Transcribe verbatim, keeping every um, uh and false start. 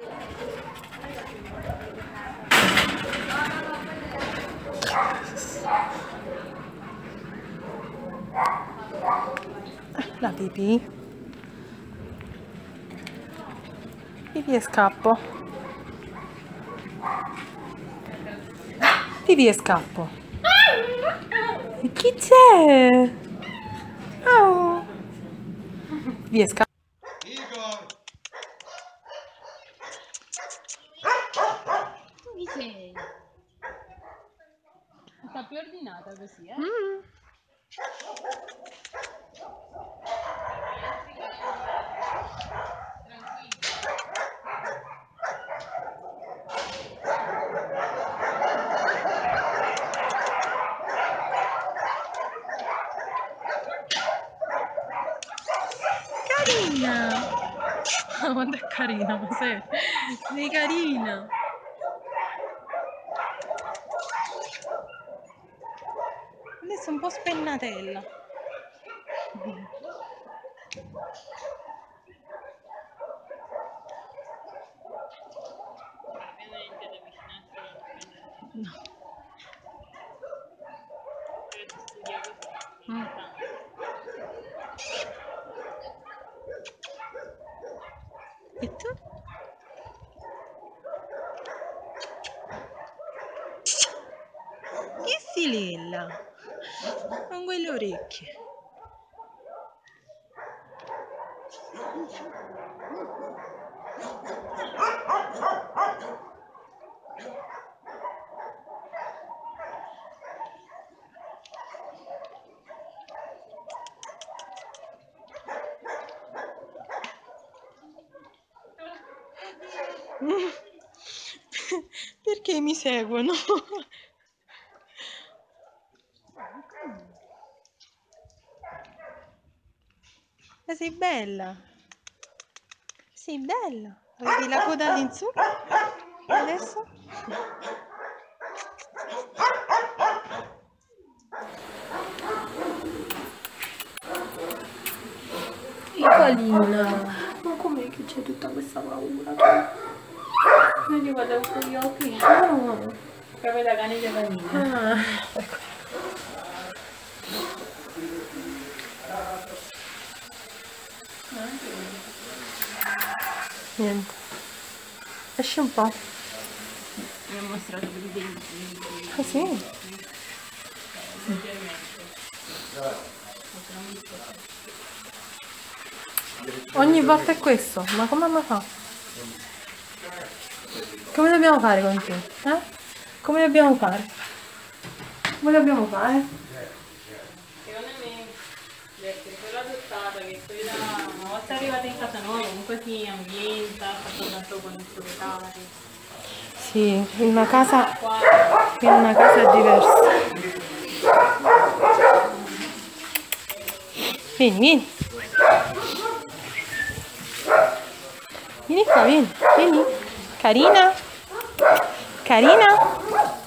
La pipì. Pipì e scappo. Pipì e scappo. Chi c'è? Oh. Pipì e scappo. Chi sei? Sta più ordinata così, eh? Mm. Carina! Oh, quanto è carina, ma sei, sei carina! Adesso è un po' spennatella. No. Mm. E tu? Che si lilla? Con quelle orecchie. Perché mi seguono? Ma sei bella? Sei bella? Vedi la coda all'insù? Adesso? Piccolina! Ma com'è che c'è tutta questa paura? Non gli guardo con gli occhi. Oh. Proprio da cane di canina. Ah, ecco. Niente. Esci un po'. Mi ha mostrato dei denti. Ah sì? Ogni volta è questo, ma come mamma fa? Come dobbiamo fare con te? Eh? Come dobbiamo fare? Come dobbiamo fare? Secondo me, perché quella adottata che quella una volta arrivata in casa nuova comunque si ambienta, fa tanto con il proprietario. Sì, in una casa, in una casa diversa. Vieni, vieni. Vieni qua, vieni, vieni. Carina? Carina?